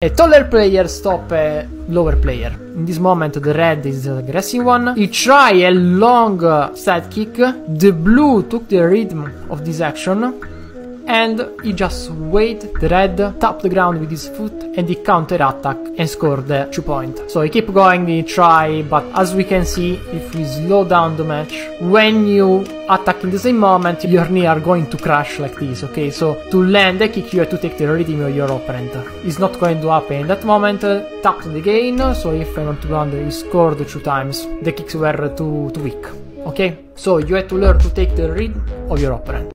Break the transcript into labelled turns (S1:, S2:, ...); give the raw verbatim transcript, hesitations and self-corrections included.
S1: A taller player stop a lower player. In this moment the red is the aggressive one. He try a long uh, side kick. The blue took the rhythm of this action. And he just wait the red, tap the ground with his foot, and he counter attack and score the two point. So he keep going, he try, but as we can see, if we slow down the match, when you attack in the same moment, your knee are going to crash like this, okay? So to land a kick, you have to take the rhythm of your opponent. It's not going to happen in that moment. Uh, tap the gain, so if I want to ground, he scored two times. The kicks were too, too weak, okay? So you have to learn to take the rhythm of your opponent.